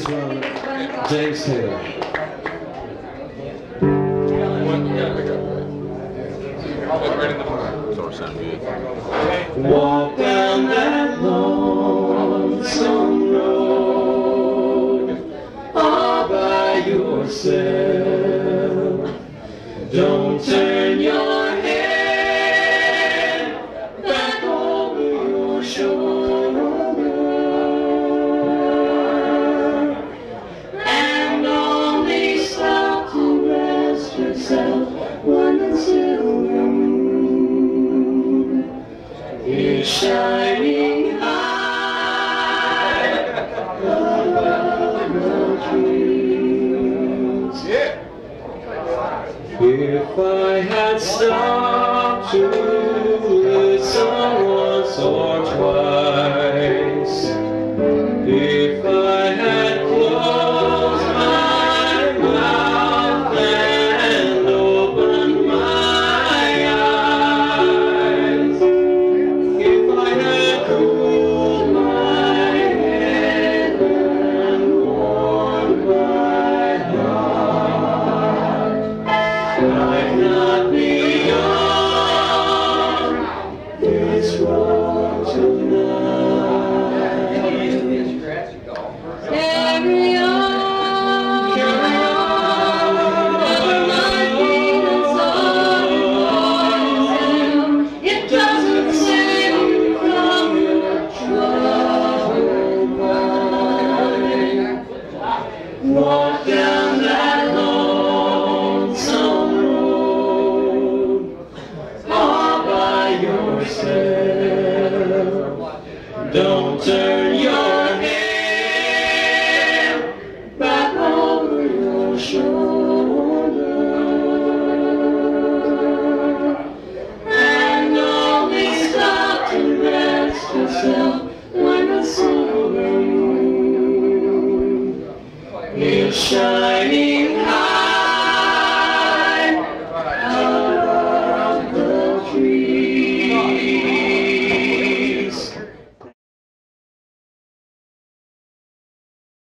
is from James Taylor. Walk down that lonesome road all by yourself. Don't turn your head back over your shoulder, and only stop to rest yourself when the silver moon is shining high above the trees. If I had stopped to listen once or twice, if I had closed my mouth and opened my eyes, if I had cooled my head and warmed my heart, I'd not be on this road tonight. Carry on, never mind being alone. It doesn't save you from your troubled mind. Walk down that lonesome road all by yourself. Don't turn your head back over your shoulder, and only stop to rest yourself when the silver moon is shining